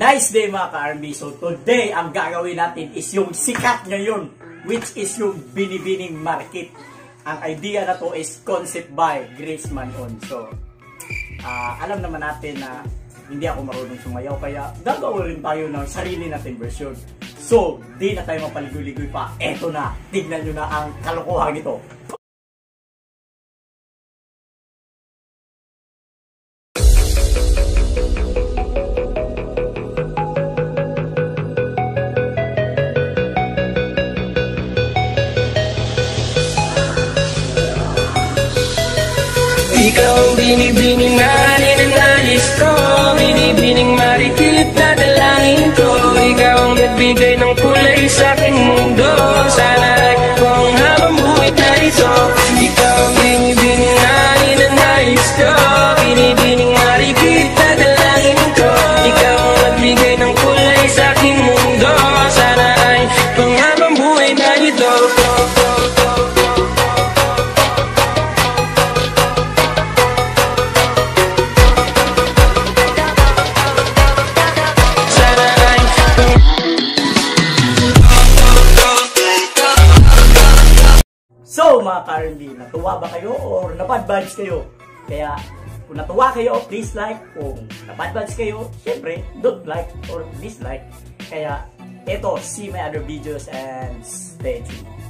Nice day mga ka-RB. So today, ang gagawin natin is yung sikat ngayon, which is yung binibining market. Ang idea na to is concept by Grace Manon. So, alam naman natin na hindi ako marunong sumayaw, kaya gagawin rin tayo ng sarili natin version. So, di na tayo mapaligoy-ligoy pa. Eto na, tignan nyo na ang kalokohan nito. Ikaw ang binibining mahalin ang nais ko, binibining marikit na dalangin ko. Ikaw ang nagbigay ng kulay sa aking mundo, sana ay kung habang buhay na ito. Ikaw ang binibining mahalin ang nais ko, binibining marikit na dalangin ko. Ikaw ang nagbigay ng kulay sa aking mundo, sana ay kung habang buhay na ito. So mga ka-RB, natuwa ba kayo or na-bad vibes kayo? Kaya kung natuwa kayo, please like. Kung na-bad vibes kayo, syempre don't like or dislike. Kaya eto, see my other videos and stay tuned.